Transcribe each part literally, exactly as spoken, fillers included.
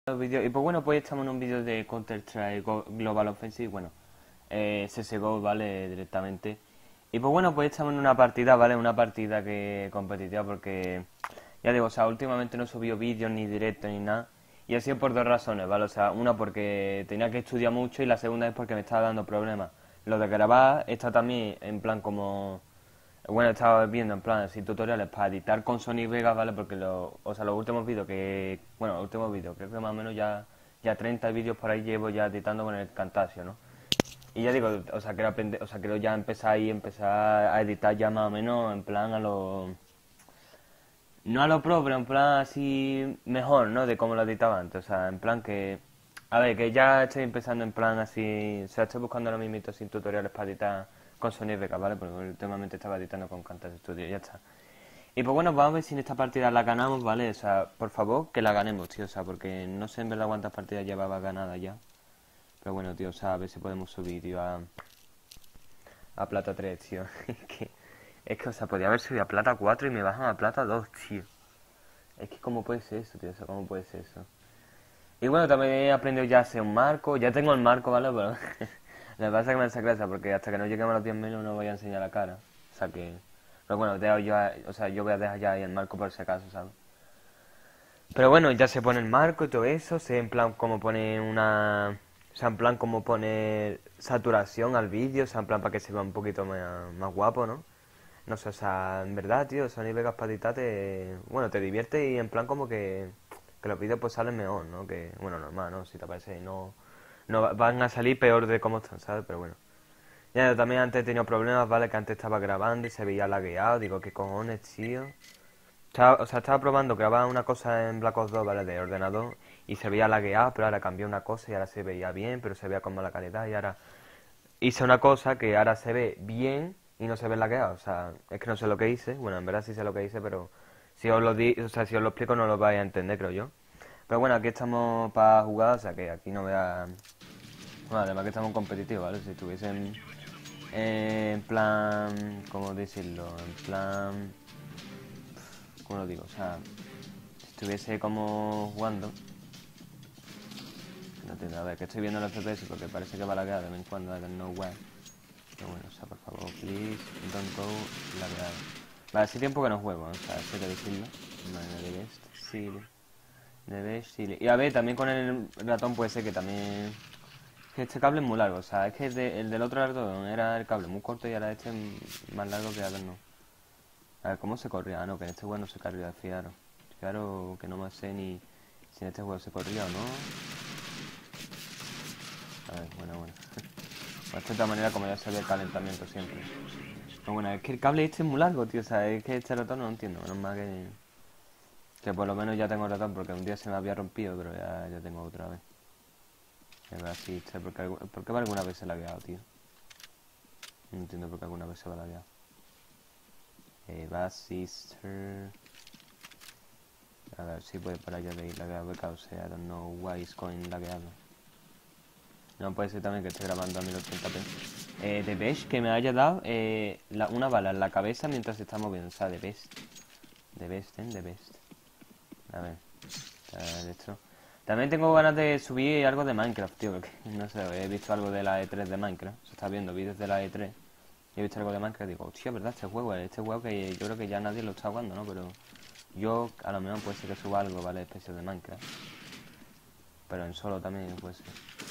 los vídeos. Y pues bueno, pues estamos en un vídeo de Counter-Strike Global Offensive, bueno, eh, C S G O, ¿vale? Directamente. Y pues bueno, pues estamos en una partida, ¿vale? Una partida que competitiva porque, ya digo, o sea, últimamente no he subido vídeos ni directos ni nada. Y ha sido por dos razones, ¿vale? O sea, una porque tenía que estudiar mucho y la segunda es porque me estaba dando problemas. Lo de grabar está también en plan como... Bueno, estaba viendo en plan así tutoriales para editar con Sony Vegas, ¿vale? Porque lo, o sea, los últimos vídeos que... Bueno, los últimos vídeos, creo que más o menos ya, ya treinta vídeos por ahí llevo ya editando con el Camtasia, ¿no? Y ya digo, o sea, quiero aprender, o sea, quiero ya empezar ahí, empezar a editar ya más o menos en plan a lo... No a lo pro, pero en plan así mejor, ¿no? De cómo lo editaba antes, o sea, en plan que... A ver, que ya estoy empezando en plan así... O sea, estoy buscando ahora mismo sin tutoriales para editar con Sony Vegas, ¿vale? Porque últimamente estaba editando con Camtasia Studio, ya está. Y pues bueno, vamos a ver si en esta partida la ganamos, ¿vale? O sea, por favor, que la ganemos, tío, o sea, porque no sé en verdad cuántas partidas llevaba ganadas ya. Pero bueno, tío, o sea, a ver si podemos subir, tío, a... A plata tres, tío. Es que... Es que, o sea, podía haber subido a plata cuatro y me bajan a plata dos, tío. Es que, ¿cómo puede ser eso, tío? O sea, ¿cómo puede ser eso? Y bueno, también he aprendido ya a hacer un marco. Ya tengo el marco, ¿vale? Pero... Lo que pasa es que me hace gracia porque hasta que no lleguemos a los diez mil no voy a enseñar la cara. O sea que... Pero bueno, dejo yo, a- o sea, yo voy a dejar ya ahí el marco por si acaso, ¿sabes? Pero bueno, ya se pone el marco y todo eso. Sé en plan cómo pone una... O sea, en plan cómo pone saturación al vídeo. O sea, en plan para que se vea un poquito más, más guapo, ¿no? No sé, o sea, en verdad, tío, Sony Vegas para editar te... Bueno, te divierte y en plan como que... Que los vídeos pues salen mejor, ¿no? Que, bueno, normal, ¿no? Si te parece, no... No va- van a salir peor de cómo están, ¿sabes? Pero bueno. Ya, yo también antes he tenido problemas, ¿vale? Que antes estaba grabando y se veía lagueado. Digo, ¿qué cojones, tío? Estaba- o sea, estaba probando grabar una cosa en Black Ops dos, ¿vale? De ordenador. Y se veía lagueado, pero ahora cambié una cosa y ahora se veía bien, pero se veía con mala calidad. Y ahora hice una cosa que ahora se ve bien y no se ve lagueado. O sea, es que no sé lo que hice. Bueno, en verdad sí sé lo que hice, pero si os lo di, o sea, si os lo explico no lo vais a entender, creo yo. Pero bueno, aquí estamos para jugar, o sea que aquí no voy a... Bueno, además que estamos competitivos, ¿vale? Si estuviesen eh, en plan... ¿Cómo decirlo? En plan... ¿Cómo lo digo? O sea, si estuviese como jugando... No entiendo, a ver, que estoy viendo el F P S porque parece que va a laguear de vez en cuando, I don't know why. Pero bueno, o sea, por favor, please, don't go lagueado. Vale, hace tiempo que no juego, o sea, sé que decirlo. Vale, de best, silly. De best, silly. Y a ver, también con el ratón puede ser que también... Que este cable es muy largo, o sea, es que de- el del otro ratón era el cable muy corto y ahora este es más largo que Adder, no. A ver, ¿cómo se corría? Ah, no, que en este juego no se corría, fijaros. Fijaros que no me sé ni si en este juego se corría o no. A ver, bueno, bueno. Pues de esta manera como ya se ve el calentamiento siempre. Pero bueno, es que el cable este es muy largo, tío, o sea, es que este ratón no lo entiendo, menos mal que... Que por lo menos ya tengo el ratón porque un día se me había rompido, pero ya, ya tengo otra vez. A ver si este, porque, algu- ¿por qué alguna vez se la ha lagueado, tío? No entiendo por qué alguna vez se va a laguear. Eh, va sister. A ver si puede para allá de ir lagueado because I don't know why it's going lagueado. No puede ser también que esté grabando a mil ochenta p. Eh, de Best que me haya dado eh, la- una bala en la cabeza mientras se está moviendo. O sea, de Best. De Best, ¿eh? De Best. A ver. Está esto. También tengo ganas de subir algo de Minecraft, tío. Porque no sé, he visto algo de la E tres de Minecraft. Se está viendo vídeos de la E tres. Y he visto algo de Minecraft y digo, hostia, ¿verdad? Este juego, este juego que yo creo que ya nadie lo está jugando, ¿no? Pero yo a lo mejor puede ser que suba algo, ¿vale? Especial de Minecraft. Pero en solo también puede ser.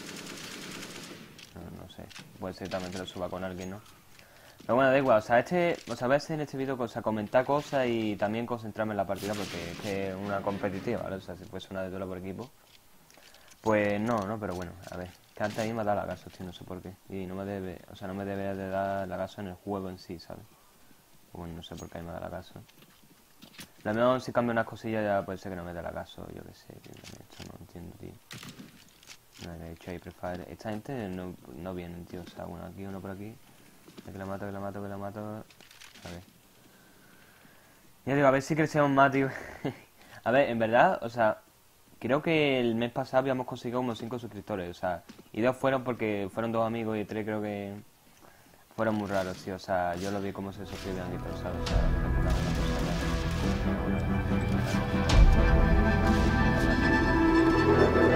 No, no sé. Puede ser también que lo suba con alguien, ¿no? Pero bueno, da igual, o sea, este, o sea, a veces en este vídeo, o sea, comentar cosas y también concentrarme en la partida porque es que es una competitiva, ¿vale? O sea, si fuese una de duelo por equipo, pues no, ¿no? Pero bueno, a ver, que antes ahí me ha dado lagazo, tío, no sé por qué. Y no me debe, o sea, no me debe de dar lagazo en el juego en sí, ¿sabes? Bueno, no sé por qué ahí me da lagazo. Lo mejor si cambio unas cosillas ya puede ser que no me dé lagazo, yo qué sé, tío, esto no entiendo, tío. No, de hecho, ahí prefiero... Esta gente no, no viene, tío, o sea, uno aquí, uno por aquí. Que la mato, que la mato, que la mato. A ver. Ya digo, a ver si crecemos más, tío. A ver, en verdad, o sea, creo que el mes pasado habíamos conseguido como cinco suscriptores, o sea, y dos fueron porque fueron dos amigos y tres creo que fueron muy raros, tío. O sea, yo lo vi como se suscribían y todo, ¿sabes? O sea, creo que era una cosa rara.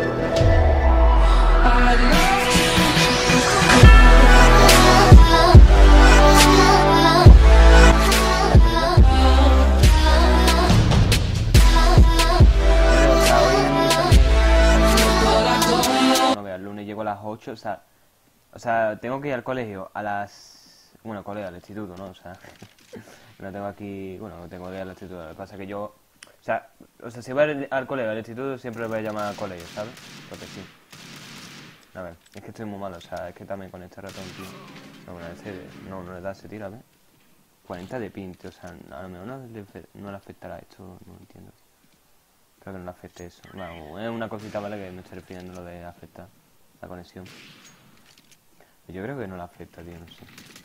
llego a las ocho, o sea... O sea, tengo que ir al colegio a las... Bueno, colegio, al instituto, ¿no? O sea... no tengo aquí... Bueno, tengo que ir al instituto. Lo que pasa es que yo... O sea, o sea si voy al, al colegio, al instituto, siempre lo voy a llamar al colegio, ¿sabes? Porque sí. A ver, es que estoy muy malo, o sea, es que también con este ratón, tío. No, bueno, este... No, no le da ese tiro, a ver. cuarenta de pinte, o sea, a lo mejor no le, no le afectará esto, no lo entiendo. Creo que no le afecte eso. Bueno, es una cosita, ¿vale? Que me estoy refiriendo a lo de afectar la conexión. Yo creo que no le afecta, tío, no sé.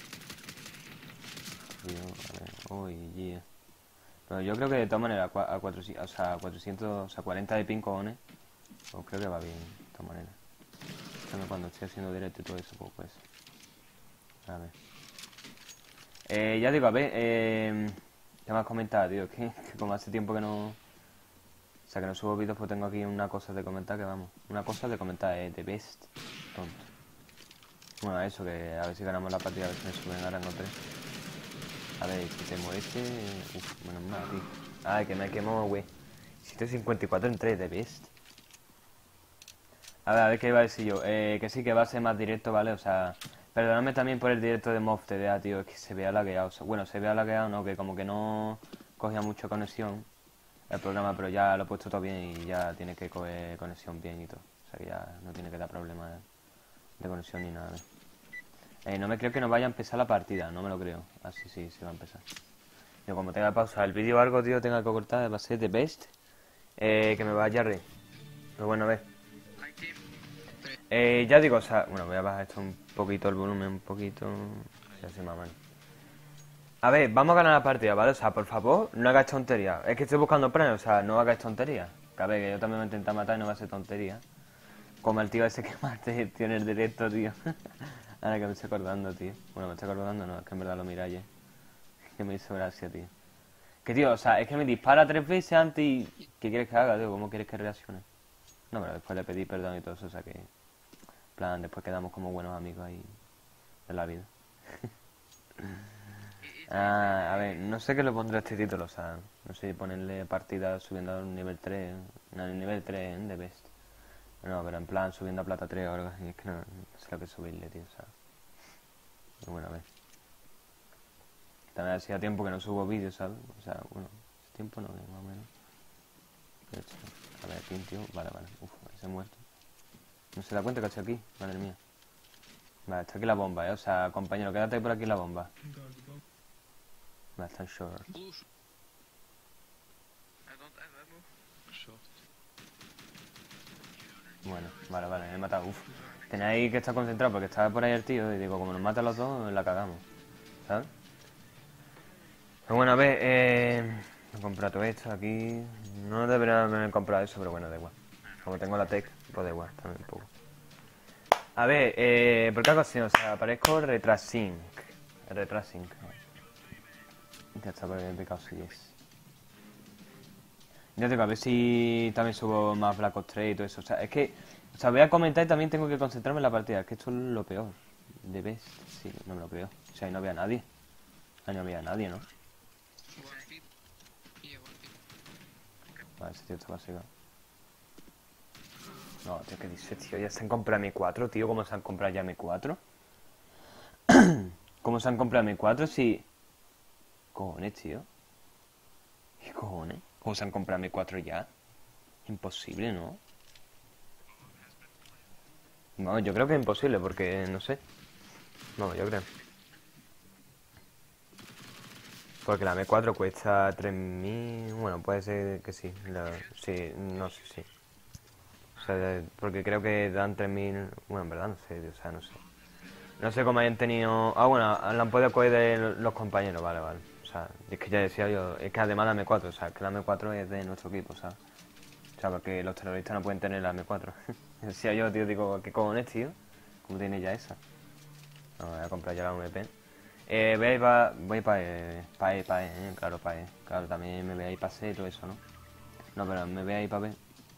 Tío, a ver, uy, yeah. Pero yo creo que de todas maneras, a cuatrocientos, o sea, cuatrocientos, o sea, cuarenta de pin, cojones, pues creo que va bien, de todas maneras. También cuando estoy haciendo directo y todo eso, pues, pues. A ver. Eh, ya digo, a ver, eh... ¿qué me has comentado, tío? Que, que como hace tiempo que no... O sea, que no subo vídeos, pues tengo aquí una cosa de comentar que vamos. Una cosa de comentar, eh, The Best. Tonto. Bueno, eso, que a ver si ganamos la partida, a ver si me suben a rango tres. A ver, quitemos este... Uf, menos mal, tío. Ay, que me quemo, güey. ciento cincuenta y cuatro en tres, The Best. A ver, a ver qué iba a decir yo. Eh, que sí, que va a ser más directo, ¿vale? O sea... Perdóname también por el directo de Mob T D A, tío. Es que se vea lagueado. O sea, bueno, se vea lagueado, ¿no? Que como que no cogía mucha conexión el programa, pero ya lo he puesto todo bien y ya tiene que coger conexión bien y todo. O sea que ya no tiene que dar problemas de conexión ni nada. Eh, no me creo que no vaya a empezar la partida, no me lo creo. Ah, sí, sí, se va a empezar. Yo como tenga que pausar el vídeo o algo, tío, tenga que cortar, va a ser The Best. Eh, que me vaya a re. Pero bueno, a ver. Eh, ya digo, o sea, bueno, voy a bajar esto un poquito, el volumen un poquito. Ya se me mal. A ver, vamos a ganar la partida, ¿vale? O sea, por favor, no hagáis tonterías. Es que estoy buscando premios, o sea, no hagáis tonterías. Que a ver, que yo también me intento matar y no va a ser tontería. Como el tío ese que mate tiene el directo, tío. Ahora que me estoy acordando, tío. Bueno, me estoy acordando, no, es que en verdad lo miráis. Que me hizo gracia, tío. Que tío, o sea, es que me dispara tres veces antes y... ¿Qué quieres que haga, tío? ¿Cómo quieres que reaccione? No, pero después le pedí perdón y todo eso, o sea que... En plan, después quedamos como buenos amigos ahí de la vida. Ah, a ver, no sé qué le pondré a este título, o sea, no sé, ponerle partida subiendo a un nivel tres, no, nivel tres en The Best. No, pero en plan subiendo a plata tres o algo así, es que no, no sé lo que subirle, tío, o sea. Pero bueno, a ver. También hacía tiempo que no subo vídeos, ¿sabes? O sea, bueno, hace tiempo no, más o menos. De hecho, a ver, pin, tío, vale, vale, uf, se ha muerto. No se da cuenta que estoy aquí, madre mía. Vale, está aquí la bomba, eh, o sea, compañero, quédate por aquí la bomba. Vale, está en short. Bueno, vale, vale, me he matado, uff. Tenéis que estar concentrados porque estaba por ahí el tío y digo, como nos matan los dos, la cagamos, ¿sabes? Pero bueno, a ver, eh... he comprado todo esto aquí. No debería haber comprado eso, pero bueno, da igual. Como tengo la tech, pues da igual, también un poco. A ver, eh... ¿por qué ocasión? O sea, aparezco Retrasync. Retrasync. Ya está, porque he picado sí es. Ya tengo, a ver si también subo más Black Ops tres y todo eso. O sea, es que... O sea, voy a comentar y también tengo que concentrarme en la partida. Es que esto es lo peor. De Best. Sí, no me lo creo. O sea, ahí no había nadie. Ahí no había nadie, ¿no? Vale, ese tío está vacío. No, tío, ¿qué dice, tío? Ya se han comprado M cuatro, tío. ¿Cómo se han comprado ya M cuatro? ¿Cómo se han comprado M cuatro si... Cojones, tío. ¿Qué cojones? ¿Cómo se han comprado M cuatro ya? Imposible, ¿no? No, yo creo que es imposible porque, no sé. No, yo creo. Porque la M cuatro cuesta tres mil... Bueno, puede ser que sí. La... Sí, no sé, sí. O sea, porque creo que dan tres mil... Bueno, en verdad no sé, o sea, no sé. No sé cómo hayan tenido... Ah, bueno, la han podido coger de los compañeros, vale, vale. O sea, es que ya decía yo... Es que además la M cuatro, o sea, que la M cuatro es de nuestro equipo, ¿sabes? O sea, porque los terroristas no pueden tener la M cuatro. Decía yo, tío, digo, ¿qué cojones, tío? ¿Cómo tiene ya esa? No, voy a comprar ya la V P. Eh, voy a ir para... Voy para E, para E, para E, eh, claro, para E. Claro, también me voy a ir para C y todo eso, ¿no? No, pero me voy a ir para B.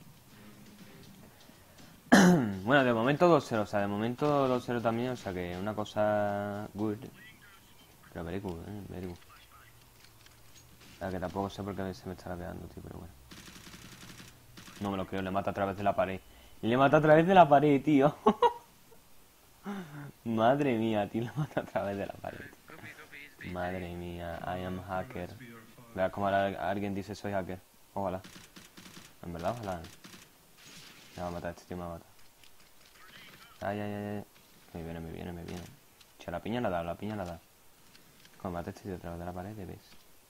Bueno, de momento dos cero, o sea, de momento dos cero también, o sea que una cosa good. Pero very good, eh, very good. O sea, que tampoco sé por qué se me estará pegando, tío, pero bueno. No me lo creo, le mata a través de la pared. Le mata a través de la pared, tío. Madre mía, tío, lo mata a través de la pared. Madre mía, I am hacker. Vea como ahora alguien dice soy hacker. Ojalá. En verdad, ojalá. Me va a matar, este tío me va a matar. Ay, ay, ay, ay. Me viene, me viene, me viene. Che, la piña la da, la piña la da. Como mata este tío a través de la pared, ves.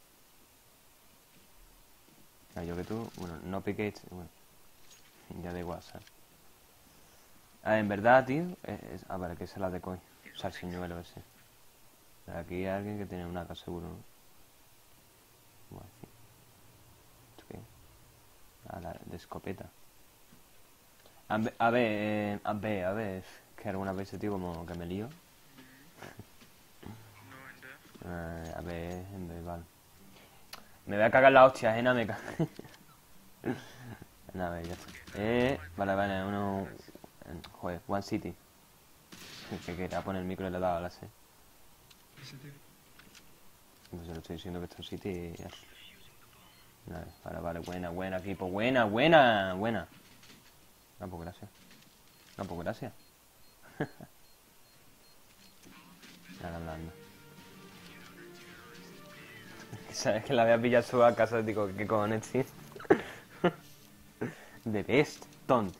Ah, yo que tú, bueno, no piquéis, bueno, ya da igual, ¿sabes? Ah, en verdad, tío, es, es- ah, vale, que esa es la de coin. O sea, el señuelo ese. Pero aquí hay alguien que tiene una casa seguro, ¿no? Bueno, sí. ¿Esto qué? Ah, la de escopeta. A ver, a ver, eh, a ver, a ver, que algunas veces, tío, como que me lío. Eh, a ver, en vez, vale. Me voy a cagar la hostia, eh, no me cago. Nada, a ver, ya está. Eh, vale, vale, uno... Joder, One City. Que quería poner el micro y le he dado a la C. Pues le estoy diciendo que esto es City y ya. Vale, vale, vale, buena, buena, equipo, buena, buena, buena. No, pues gracias. No, pues gracias. Nada, hablando. Sabes que la voy a pillar su a casa, digo, ¿qué cojones, tío? The best, tonto.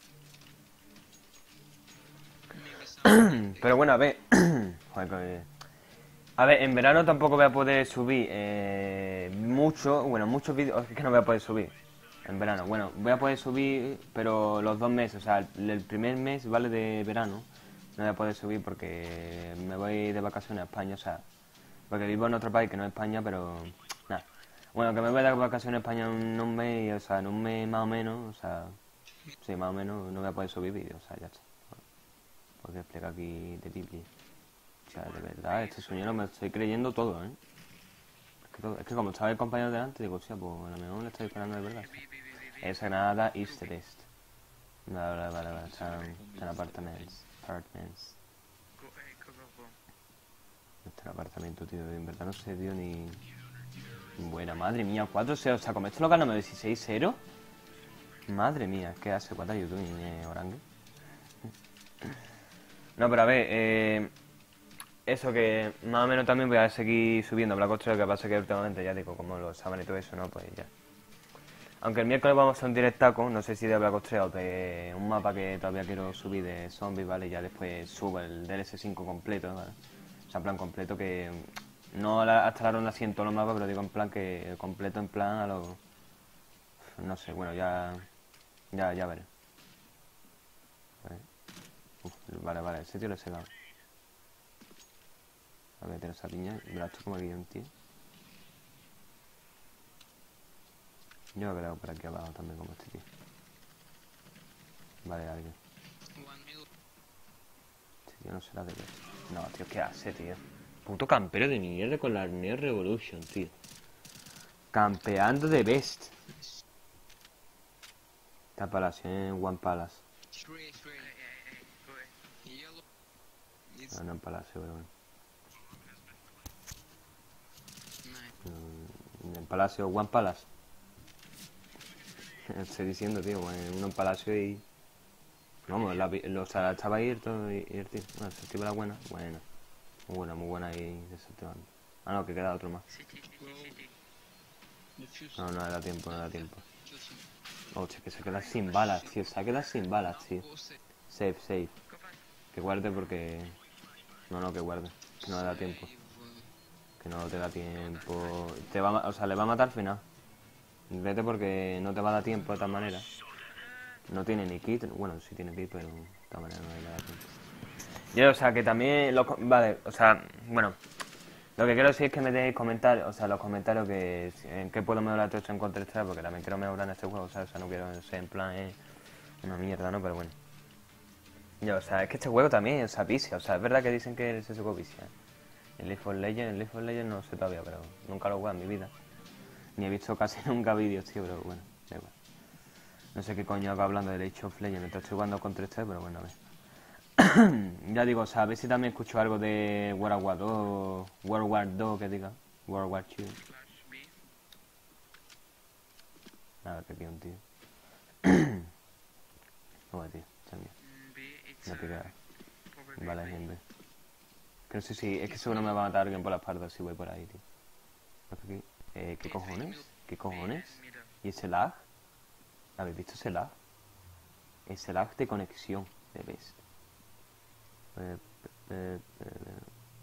Pero bueno, a ver. Joder, que- a ver, en verano tampoco voy a poder subir eh, mucho, bueno, muchos vídeos, es que no voy a poder subir en verano. Bueno, voy a poder subir, pero los dos meses, o sea, el, el primer mes, ¿vale? De verano, no voy a poder subir porque me voy de vacaciones a España, o sea, porque vivo en otro país que no es España, pero nada. Bueno, que me voy de vacaciones a España en un mes, o sea, en un mes más o menos, o sea, sí, más o menos no voy a poder subir vídeos, o sea, ya está. Porque explica aquí de Biblia. O sea, de verdad, este sueño no me estoy creyendo todo, ¿eh? Es que, todo- es que como estaba el compañero delante, digo, hostia, pues a lo mejor le estoy esperando de verdad. ¿Sí? Esa Granada East East. Vale, vale, vale, vale. Están, están apartamentos. Apartments. Este es el apartamento, tío. En verdad no sé, tío, ni... Buena, madre mía, cuatro cero. O sea, con esto lo ganamos dieciséis cero. Madre mía, ¿qué hace? ¿Cuánto YouTube, eh, Orange? No, pero a ver, eh... Eso que más o menos también voy a seguir subiendo Black Ops tres, lo que pasa que últimamente ya digo, como lo saben y todo eso, ¿no? Pues ya. Aunque el miércoles vamos a hacer un directaco, no sé si de Black Ops tres o de un mapa que todavía quiero subir de zombies, ¿vale? Y ya después subo el D L C cinco completo, ¿vale? O sea, en plan completo que... No la- hasta la ronda cien todos los mapas, pero digo en plan que completo en plan a lo... No sé, bueno, ya... Ya, ya veré. Vale, uf, vale, vale, ese tío lo he secado. A ver, tiene esa piña, verás tú como guión, tío. Yo me quedo por aquí abajo también como este tío. Vale, alguien. Este tío no será de ver. No, tío, ¿qué hace, tío? Puto campero de mierda con la Neo Revolution, tío. Campeando de best. Esta palacio, eh, One Palace. No, no en palacio, pero bueno. Mm, En palacio, One Palace. Estoy diciendo, tío, bueno, uno en palacio y... Vamos, la, vi- lo- o sea, estaba ahí el, todo y, y el tío. Bueno, se activa la buena. Buena. Muy buena, muy buena ahí desactivando. Ah, no, que queda otro más. No, no le da tiempo, no le da tiempo. Hostia, que se queda sin balas, tío. Se queda sin balas, tío. Safe, safe. Que guarde porque... No, no, que guarde. Que no le da tiempo. Que no te da tiempo. Te va a ma- o sea, le va a matar al final. Vete porque no te va a dar tiempo de tal manera. No tiene ni kit. Bueno, sí tiene kit, pero de tal manera no le da tiempo. Yo, o sea, que también... Los, co- vale, o sea, bueno... Lo que quiero decir es que me deis comentarios, o sea, los comentarios que en qué puedo mejorar todo esto en Counter-Strike, porque también quiero mejorar en este juego, ¿sabes? O sea, no quiero ser en plan, eh, una mierda, ¿no? Pero bueno. Yo, o sea, es que este juego también, o sea, vicia, o sea, es verdad que dicen que el C S G O vicia. El League of Legends, el League of Legends no sé todavía, pero nunca lo he jugado en mi vida. Ni he visto casi nunca vídeos, tío, pero bueno, da igual. No sé qué coño hago hablando de League of Legends mientras estoy jugando Counter-Strike, pero bueno, a ver. Ya digo, o sea, a ver si también escucho algo de World War dos, World War dos, que diga. World War dos. Nada, que tío, un tío. No, tío, también. No te quedas. Vale, gente. Que no sé si... Es que seguro me va a matar alguien por la espalda si voy por ahí, tío. Aquí. Eh, ¿Qué cojones? ¿Qué cojones? ¿Y ese lag? ¿Habéis visto ese lag? Ese lag de conexión de best. Eh, eh, eh,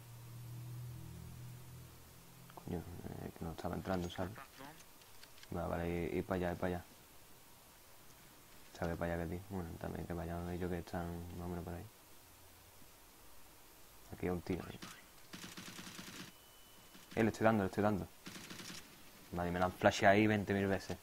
coño, eh, que no estaba entrando, ¿sabes? Vale, vale, ir, ir para allá, ir para allá. ¿Sabes para allá que ti? Bueno, también que vayan ellos que están más o menos por ahí. Aquí hay un tío. ¿Eh? eh, le estoy dando, le estoy dando. Vale, me la han flasheado ahí veinte mil veces.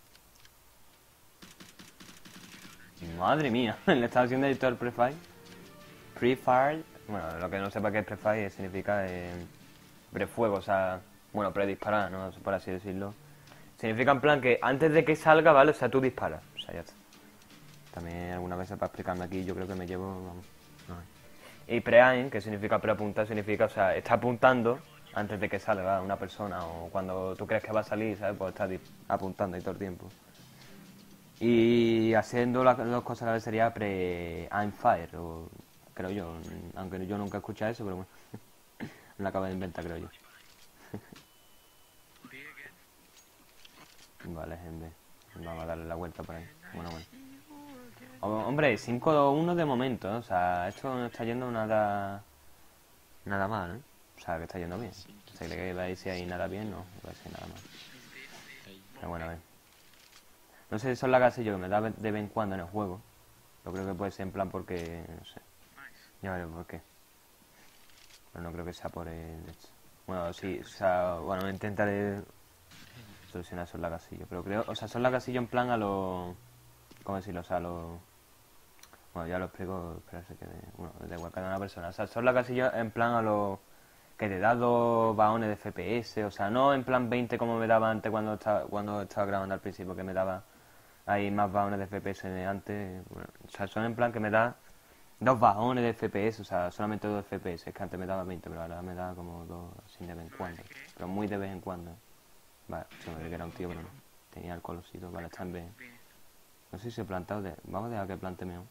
Madre mía, le estaba haciendo editor pre-fire. Pre-fire, bueno, lo que no sepa qué es pre-fire significa eh, pre-fuego, o sea, bueno, pre-disparar, ¿no? Por así decirlo. Significa en plan que antes de que salga, ¿vale? O sea, tú disparas, o sea, ya está. También algunas veces para explicarme aquí yo creo que me llevo, vamos, no hay. Y pre-aim, que significa pre-apuntar, significa, o sea, está apuntando antes de que salga una persona o cuando tú crees que va a salir, ¿sabes? Pues estás apuntando ahí todo el tiempo. Y haciendo las dos cosas a la vez sería pre-aim fire, o creo yo, aunque yo nunca he escuchado eso, pero bueno, lo acabo de inventar, creo yo. Vale, gente, vamos a darle la vuelta por ahí. Bueno, bueno. Hombre, cinco dos uno de momento, ¿eh? O sea, esto no está yendo nada nada mal, ¿eh? O sea, que está yendo bien. Se cree que va a ir si hay nada bien, no, va a ser nada mal. Pero bueno, a ver. No sé si son las gasillos que me da de vez en cuando en el juego. Yo creo que puede ser en plan porque, no sé. Ya veré por qué. Pero no creo que sea por el... Bueno, sí, o sea, bueno, intentaré solucionar esos lagasillos. Pero creo, o sea, son lagasillos en plan a los... ¿Cómo decirlo? O sea, a los... Bueno, ya lo explico, esperarse que... Bueno, da igual cada una persona. O sea, son lagasillos en plan a los... Que te da dos bajones de F P S. O sea, no en plan veinte como me daba antes cuando estaba, cuando estaba grabando al principio, que me daba ahí más bajones de F P S de antes. Bueno, o sea, son en plan que me da... Dos bajones de F P S, o sea, solamente dos F P S, es que antes me daba veinte, pero ahora me da como dos así de vez en cuando. Pero muy de vez en cuando. Vale, se me ve que era un tío, pero no. Tenía el colorcito, vale, está en B. No sé si he plantado de... Vamos a dejar que plante mejor.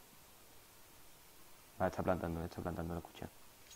Vale, está plantando, está plantando, lo escuché.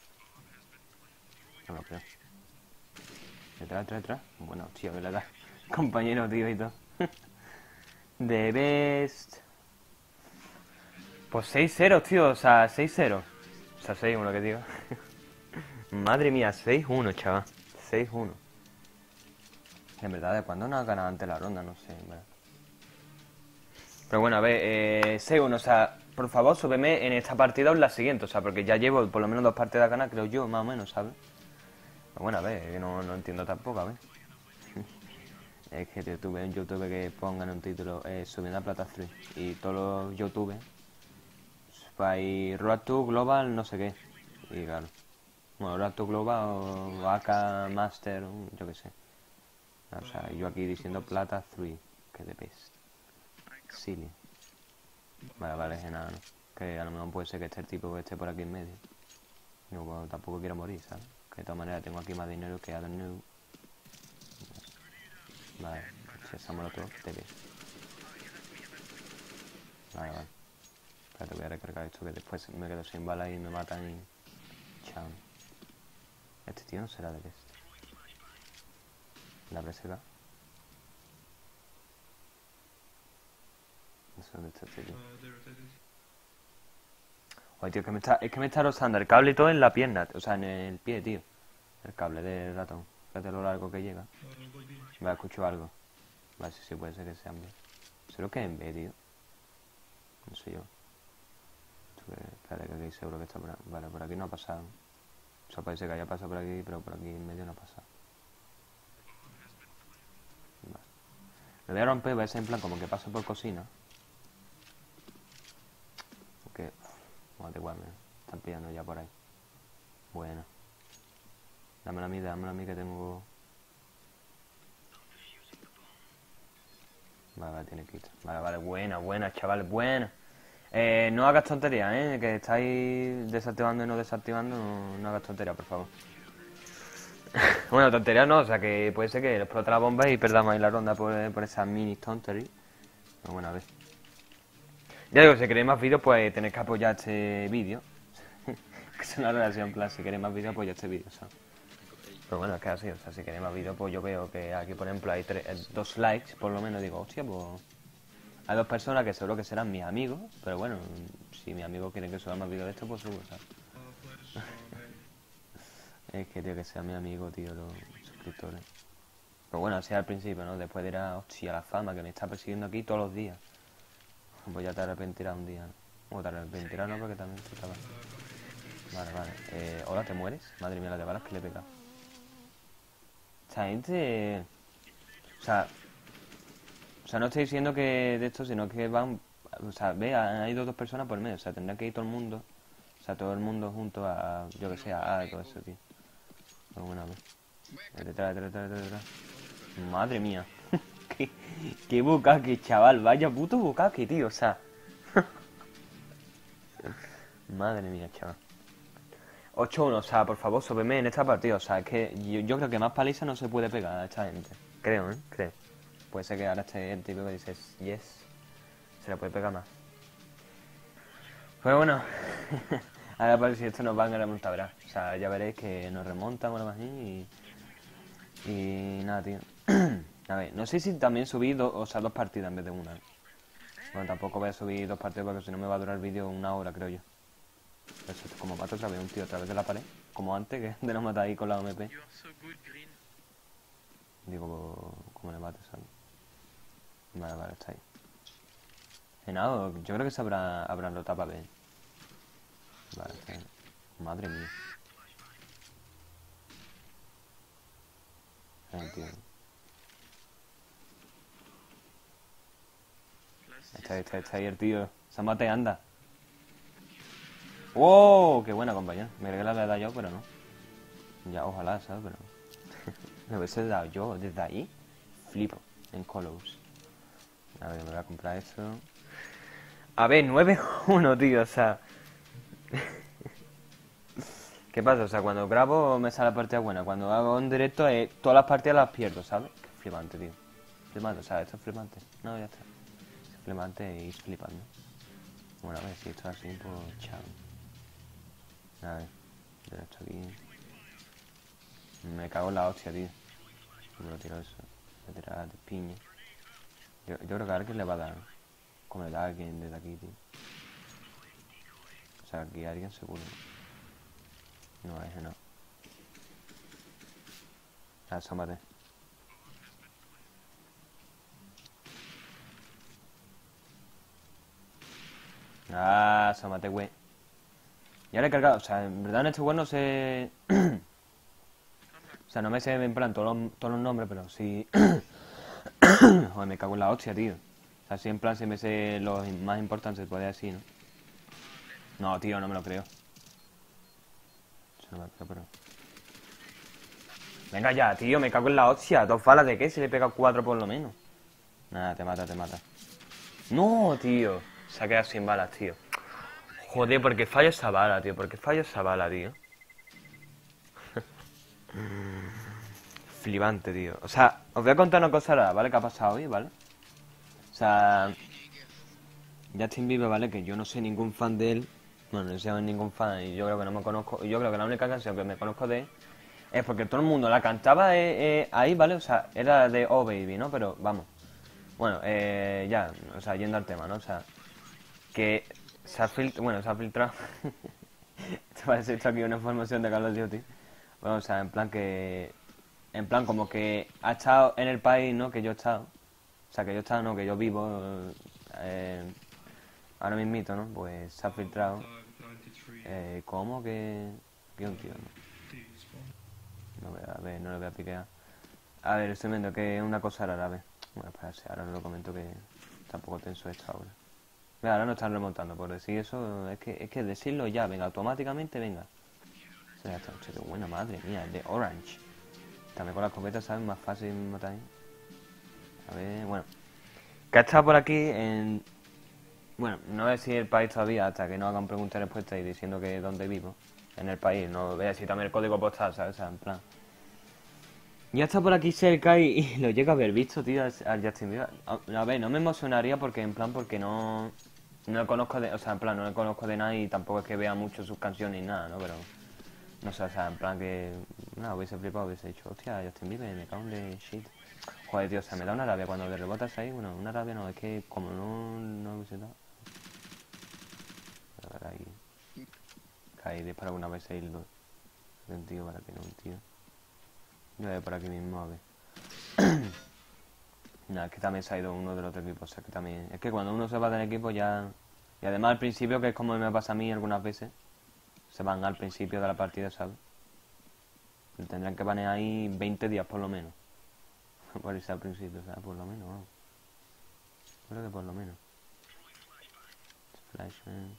No lo creo. Detrás, detrás, detrás. Bueno, tío, que le da. Compañero, tío, y todo. The best... Pues seis cero, tío, o sea, seis cero. O sea, seis uno, que digo. Madre mía, seis uno, chaval. seis uno. En verdad, ¿de cuándo no has ganado antes la ronda? No sé, en verdad. Pero bueno, a ver, eh, seis uno, o sea, por favor, súbeme en esta partida o en la siguiente, o sea, porque ya llevo por lo menos dos partidas ganadas, creo yo, más o menos, ¿sabes? Pero bueno, a ver, que no, no entiendo tampoco, a ver. Es que tío, tuve en YouTube que pongan un título eh, subiendo a Plata tres y todos los YouTube para Road to Global no sé qué. Y claro, bueno, Road to Global o A K Master, yo qué sé. O sea, yo aquí diciendo Plata tres, que de best. Silly. Vale, vale, que nada, ¿no? Que a lo mejor puede ser que esté el tipo que esté por aquí en medio. Yo bueno, tampoco quiero morir, ¿sabes? Que de todas maneras tengo aquí más dinero que I don't know. Vale, echámoslo todo, te ves. Vale, vale. Espérate, voy a recargar esto que después me quedo sin balas y me matan y... Chao. Este tío no será de best. La reserva. No sé dónde está este tío. Oye, tío, que me está, es que me está rozando el cable y todo en la pierna, o sea, en el pie, tío. El cable del ratón. Fíjate lo largo que llega. Vale, escucho algo. Vale, sí, sí, puede ser que sea en B. ¿Seguro que es en B, tío? No sé yo. Espérate, que aquí seguro que está por aquí. Vale, por aquí no ha pasado. O sea, parece que haya pasado por aquí, pero por aquí en medio no ha pasado. Vale. Lo voy a romper, va a ser en plan como que paso por cocina. Porque... Vamos a igual, me están pillando ya por ahí. Bueno. Dámela a mí, dámela a mí que tengo... Vale, vale, tiene quita. Vale, vale, buena, buena, chaval, buena. Eh, no hagas tonterías, ¿eh? Que estáis desactivando y no desactivando, no, no hagas tonterías, por favor. Bueno, tonterías no, o sea que puede ser que explote la bomba y perdamos ahí la ronda por, por esas mini tonterías. Pero bueno, a ver. Ya digo, si queréis más vídeos, pues tenéis que apoyar este vídeo. Que es una relación, en plan, si queréis más vídeos, pues yo este vídeo, ¿sabes? Pero bueno, es que así, o sea, si queréis más vídeos, pues yo veo que aquí, por ejemplo, hay tres, eh, dos likes, por lo menos, digo, hostia, pues... Hay dos personas que seguro que serán mis amigos, pero bueno, si mis amigos quieren que suba más vídeos de esto, pues subo, ¿sabes? Es que, tío, que sea mi amigo, tío, los suscriptores. Pero bueno, así al principio, ¿no? Después dirá, hostia, la fama que me está persiguiendo aquí todos los días. Pues ya te arrepentirás un día, ¿no? O te arrepentirás, ¿no? Porque también tú estabas... Vale, vale. Eh, Hola, ¿te mueres? Madre mía, la de balas que le he pegado. Esta gente... O sea... O sea, no estoy diciendo que de esto, sino que van... O sea, ve, han ido dos personas por medio. O sea, tendrá que ir todo el mundo. O sea, todo el mundo junto a... Yo que sé, a... a todo eso, tío. Pero bueno, a ver. Detrás, detrás, detrás, detrás. Madre mía. qué, qué bucaque, chaval. Vaya puto bucaque, tío. O sea... Madre mía, chaval. ocho uno, o sea, por favor, sóbeme en esta partida. O sea, es que yo, yo creo que más paliza no se puede pegar a esta gente. Creo, ¿eh? Creo. Puede ser que ahora esté el tipo que dices, yes, se le puede pegar más. Pero bueno, ahora parece que esto nos van a remontar, verás. O sea, ya veréis que nos remontan o algo así y... Y nada, tío. A ver, no sé si también subí dos, o sea, dos partidas en vez de una. Bueno, tampoco voy a subir dos partidas porque si no me va a durar el vídeo una hora, creo yo. Eso es como mato otra vez un tío a través de la pared. Como antes, que de no matar ahí con la O M P. Digo, ¿cómo le mates, ¿sabes? Vale, vale, está ahí. Genado, yo creo que se habrá, habrán rotado para ver. Vale, está ahí. Madre mía. Ahí, tío. Está ahí, está ahí, está ahí el tío. Se mate, anda. ¡Wow! ¡Qué buena, compañero! Me creí que la había dado yo, pero no. Ya, ojalá, ¿sabes? Pero... me hubiese dado yo desde ahí. Flipo. En Colos. A ver, me voy a comprar eso. A ver, nueve uno, tío, o sea... ¿Qué pasa? O sea, cuando grabo me sale la partida buena. Cuando hago en directo, eh, todas las partidas las pierdo, ¿sabes? Qué flipante, tío. Flipante, o sea, esto es flipante. No, ya está. Es flipante y flipando. Bueno, a ver, si esto es así, pues chao. A ver, yo esto aquí... Me cago en la hostia, tío. Me lo tiro eso. Me tira de piña. Yo, yo creo que a alguien le va a dar. Como le da a alguien desde aquí, tío. O sea, aquí a alguien seguro. No, ese no. Asómate. Ah, asómate, güey. Y ahora he cargado. O sea, en verdad en este juego no sé... O sea, no me sé en plan todos los, todos los nombres, pero sí... Joder, me cago en la hostia, tío. O sea, sí en plan sí me sé los más importantes, se puede decir, ¿no? No, tío, no me lo creo. Eso no me lo creo, pero... Venga ya, tío, me cago en la hostia. ¿Dos balas de qué? Si le he pegado cuatro por lo menos. Nada, te mata, te mata. No, tío. Se ha quedado sin balas, tío. Joder, ¿por qué fallo esa bala, tío? ¿Por qué fallo esa bala, tío? Flipante, tío. O sea, os voy a contar una cosa ahora, ¿vale? Que ha pasado hoy, ¿vale? O sea... Justin Bieber, ¿vale? Que yo no soy ningún fan de él. Bueno, no soy ningún fan y yo creo que no me conozco. Yo creo que la única canción que me conozco de él es porque todo el mundo la cantaba eh, eh, ahí, ¿vale? O sea, era de Oh Baby, ¿no? Pero vamos. Bueno, eh, ya, o sea, yendo al tema, ¿no? O sea, que se ha filtrado... Bueno, se ha filtrado... Esto parece esto aquí una información de Call of Duty. Bueno, o sea, en plan que... En plan como que ha estado en el país, ¿no? Que yo he estado. O sea, que yo he estado, no, que yo vivo... Eh, ahora mismito, ¿no? Pues se ha filtrado. Eh, ¿Cómo que...? Que un tío, ¿no? No voy a ver, no lo voy a piquear. A ver, estoy viendo que es una cosa rara, a ver. Bueno, pues ahora no lo comento que tampoco tenso esto ahora. Mira, ahora no están remontando, por decir eso, es que es que decirlo ya, venga, automáticamente, venga. O sea, esta noche, qué buena madre mía, el de Orange. También con la escopeta, ¿sabes? Más fácil matar ahí. A ver, bueno. Que ha estado por aquí en... Bueno, no voy a decir el país todavía hasta que no hagan preguntas y respuestas y diciendo que dónde vivo. En el país, no voy a decir también el código postal, ¿sabes? O sea, en plan... Ya está por aquí cerca y, y lo llega a haber visto, tío, al Justin Bieber. A, a ver, no me emocionaría porque, en plan, porque no... no le conozco de, o sea, en plan, no le conozco de nada y tampoco es que vea mucho sus canciones ni nada, ¿no? Pero, no sé, o sea, en plan que, no, hubiese flipado, hubiese dicho, hostia, Justin Bieber, me cago en de shit. Joder, tío, o sea, me da una rabia cuando le rebotas ahí, bueno, una rabia no, es que como no, no lo hubiese dado. A ver, ahí, caí disparo alguna vez ahí, lo, un tío para que no, un tío. Yo voy por aquí mismo, a ver. Nada, es que también se ha ido uno del otro equipo, o sea que también... Es que cuando uno se va del equipo ya... Y además al principio, que es como me pasa a mí algunas veces, se van al principio de la partida, ¿sabes? Tendrán que banear ahí veinte días por lo menos. Por irse al principio, ¿sabes? Por lo menos, vamos. Creo que por lo menos. Flashman.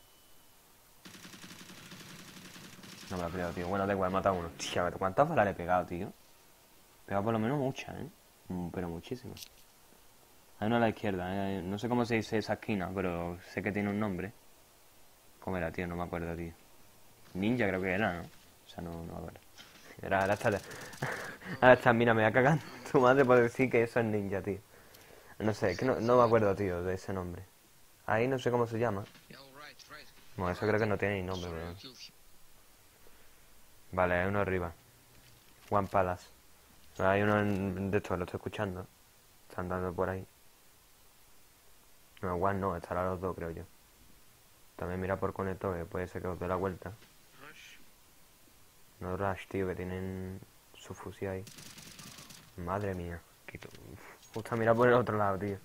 No me lo he pegado, tío. Bueno, da igual, he matado a uno. Tía, ¿cuántas balas le he pegado, tío? He pegado por lo menos muchas, ¿eh? Mm, Pero muchísimas. Hay una a la izquierda, ¿eh? No sé cómo se dice esa esquina, pero sé que tiene un nombre. ¿Cómo era, tío? No me acuerdo, tío. Ninja creo que era, ¿no? O sea, no, no me acuerdo. Era, ahora está... Ahora está, mira, me va a cagar tu madre por decir que eso es ninja, tío. No sé, que no, no me acuerdo, tío, de ese nombre. Ahí no sé cómo se llama. Bueno, eso creo que no tiene ni nombre, pero... Vale, hay uno arriba. One Palace. Hay uno en... de estos, lo estoy escuchando. Están dando por ahí. No, One no, estará los dos, creo yo. También mira por conector, que puede ser que os dé la vuelta. No rush, tío, que tienen su fusil ahí. Madre mía. Quito. Justo mira por el otro lado, tío.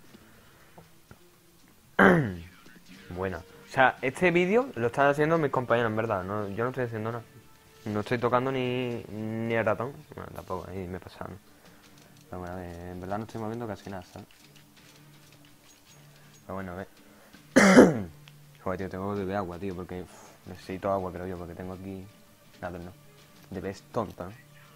Buena. O sea, este vídeo lo están haciendo mis compañeros, en verdad. No, yo no estoy haciendo nada. No estoy tocando ni, ni el ratón. Bueno, tampoco, ahí me pasa, ¿no? Pero bueno, a ver, en verdad no estoy moviendo casi nada, ¿sabes? Pero bueno, a ver. Joder, tío, tengo que beber agua, tío, porque uf, necesito agua, creo yo, porque tengo aquí... Nada, no. Debes tonto, ¿no?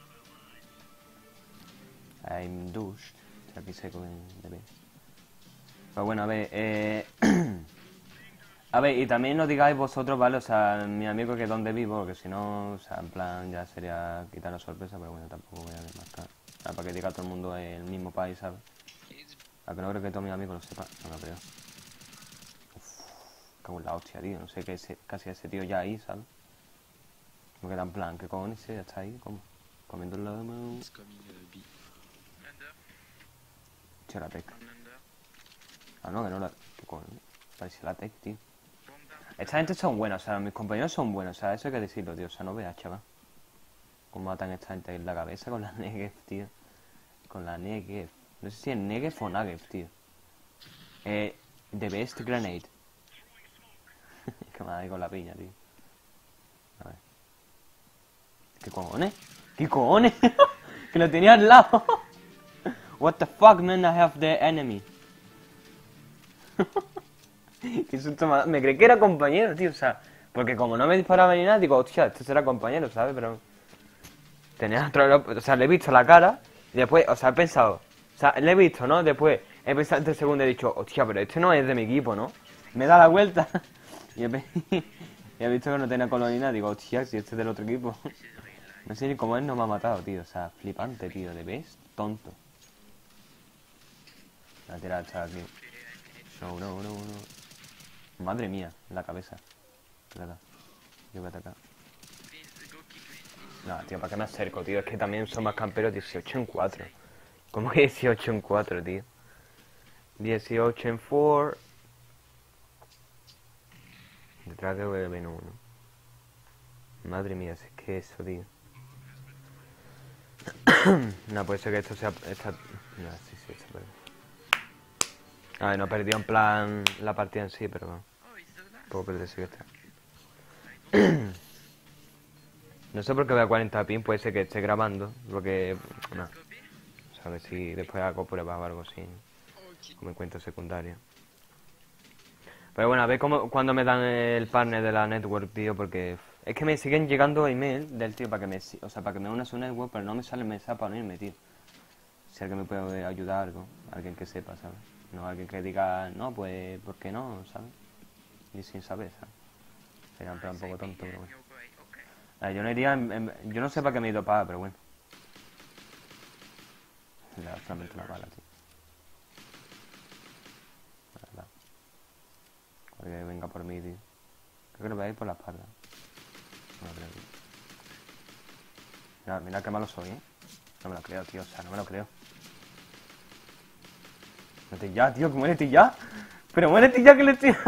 I'm douche. O sea, aquí seco en debes. Pero bueno, a ver, eh... A ver, y también nos digáis vosotros, ¿vale? O sea, mi amigo que donde vivo, porque si no, o sea, en plan ya sería quitar la sorpresa, pero bueno, tampoco voy a desmarcar. O sea, para que diga todo el mundo el mismo país, ¿sabes? Aunque no creo que todos mis amigos lo sepan, no lo creo. Uff, cago en la hostia, tío, no sé qué es casi ese tío ya ahí, ¿sabes? Me queda en plan, ¿qué cojones ya está ahí? ¿Cómo? Comiendo el lomo. Che, la tech. Ah, no, que no la... ¿Qué cojones? Parece la tech, tío. Esta gente son buenas, o sea, mis compañeros son buenos, o sea, eso hay que decirlo, tío, o sea, no veas, chaval. Cómo matan a esta gente en la cabeza con la Negev, tío. Con la Negev. No sé si es Negev o Nagev, tío. Eh, The Best Grenade. Que me da ahí con la piña, tío. A ver. ¿Qué cojones? ¿Qué cojones? Que lo tenía al lado. What the fuck, man, I have the enemy. Qué susto me, me creí que era compañero, tío, o sea, porque como no me disparaba ni nada, digo, hostia, este será compañero, ¿sabes? Pero tenía otro, o sea, le he visto la cara y después, o sea, he pensado, o sea, le he visto, ¿no? Después he pensado en tres segundos y he dicho, hostia, pero este no es de mi equipo, ¿no? Me da la vuelta y he, y he visto que no tenía colorina, digo, hostia, si este es del otro equipo. No sé ni cómo él no me ha matado, tío, o sea, flipante, tío, ¿de ves? Tonto. La tira está aquí. No, no, no, no. Madre mía, en la cabeza. Espérate. Yo voy a atacar. No, tío, ¿para qué me acerco, tío? Es que también son más camperos dieciocho en cuatro. ¿Cómo que dieciocho en cuatro, tío? dieciocho en cuatro. Detrás de V B uno. Madre mía, si es que eso, tío. No, puede ser que esto sea... Esta... No, sí, sí, esto puede. A ver, no he perdido en plan la partida en sí, pero... Puedo perder, sí que está. No sé por qué voy a cuarenta pin, puede ser que esté grabando, porque... No. O sea, a ver si después hago pruebas o algo así, ¿no? Como en cuenta secundaria. Pero bueno, a ver cómo, cuando me dan el partner de la network, tío, porque... Es que me siguen llegando email del tío para que me... O sea, para que me una a su network, pero no me sale el mensaje para unirme, tío. Si alguien me puede ayudar algo, alguien que sepa, ¿sabes? No alguien que diga, no, pues, ¿por qué no? ¿Sabes? Y sin saber, ¿sabes? Sería un plan un poco tonto, pero bueno. A ver, yo no iría en, en- yo no sé para qué me he ido para, pero bueno. Ya, solamente una bala, tío. La verdad. que venga por mí, tío. Creo que lo voy a ir por la espalda. No creo, tío. Mira, mira qué malo soy, ¿eh? No me lo creo, tío. O sea, no me lo creo. Muérete ya, tío, que muérete ya. Pero muérete ya que le estoy...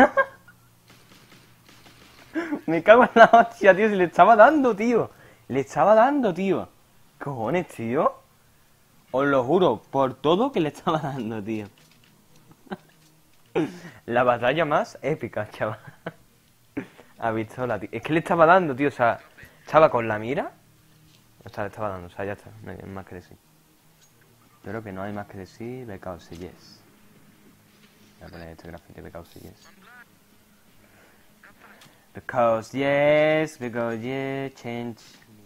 Me cago en la hostia, tío. Si le estaba dando, tío. Le estaba dando, tío. Cojones, tío. Os lo juro, por todo que le estaba dando, tío. La batalla más épica, chaval. Ha visto la tío. Es que le estaba dando, tío. O sea, estaba con la mira. O sea, le estaba dando. O sea, ya está. No hay más que decir. Yo creo que no hay más que decir. Because yes. Voy a poner este grafite. Because yes. Because yes. Because yes. Change.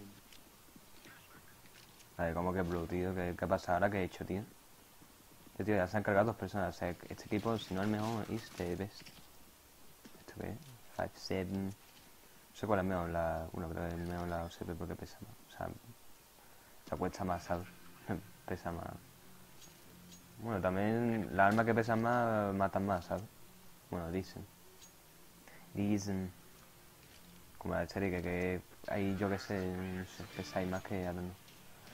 A ver, ¿cómo que blue, tío? ¿Qué, qué pasa ahora? ¿Qué he hecho, tío? Este tío, ya se han cargado dos personas. O sea, este equipo, si no el mejor, is the best. ¿Esto qué es? cinco, siete... No sé cuál es mejor, la... Bueno, creo que es mejor la O C P porque pesa más. O sea, se cuesta más, ¿sabes? Pesa más. Bueno, también las armas que pesan más matan más, ¿sabes? Bueno, dicen. Dicen. Como la serie que, que ahí yo que sé, no sé, pesáis más que a no.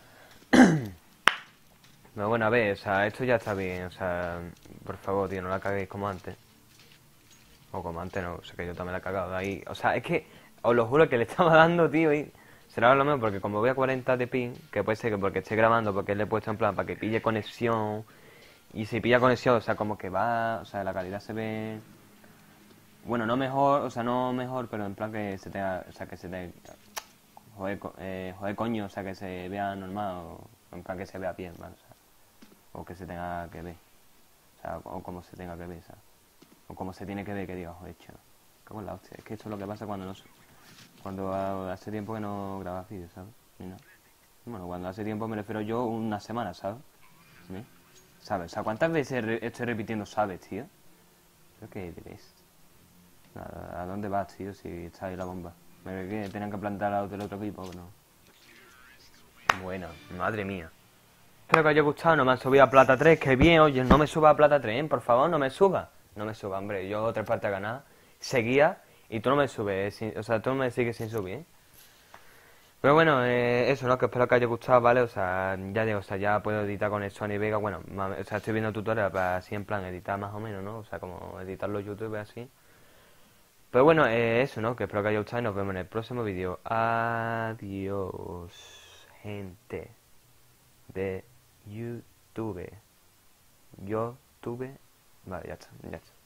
Pero bueno, a ver, o sea, esto ya está bien, o sea, por favor, tío, no la caguéis como antes. O como antes, no, o sea, que yo también la he cagado de ahí. O sea, es que, os lo juro que le estaba dando, tío, y será lo mismo, porque como voy a cuarenta de ping, que puede ser que porque esté grabando, porque le he puesto en plan para que pille conexión, y si pilla conexión, o sea, como que va, o sea, la calidad se ve... Bueno, no mejor, o sea, no mejor, pero en plan que se tenga, o sea, que se tenga... Joder, co- eh, joder, coño, o sea, que se vea normal, o en plan que se vea bien, ¿vale? O sea, o que se tenga que ver, o sea, o como se tenga que ver, ¿sabes? O como se tiene que ver, que diga, joder, hecho. Cago en la hostia, es que esto es lo que pasa cuando no... Cuando hace tiempo que no grabas vídeos, ¿sabes? Ni nada. Bueno, cuando hace tiempo me refiero yo una semana, ¿sabes? ¿Sí? ¿Sabes? O sea, ¿cuántas veces re estoy repitiendo sabes, tío? Creo que debes. ¿A, ¿A dónde vas, tío? Si está ahí la bomba. ¿Me que tenían que plantar a los del otro equipo o no? Bueno, madre mía. Espero que os haya gustado, no me han subido a plata tres, que bien, oye, no me suba a plata tres, ¿eh? Por favor, no me suba. No me suba, hombre, yo tres partes ganar, seguía, y tú no me subes, ¿eh? O sea, tú no me sigues sin subir, ¿eh? Pero bueno, eh, eso, ¿no? Que espero que haya gustado, ¿vale? O sea, ya digo, o sea, ya puedo editar con el Sony Vega, bueno, o sea, estoy viendo tutoriales para así en plan editar más o menos, ¿no? O sea, como editar los YouTube así. Pero bueno, eh, eso, ¿no? Que espero que haya gustado y nos vemos en el próximo vídeo. Adiós, gente de YouTube. YouTube. Vale, ya está, ya está.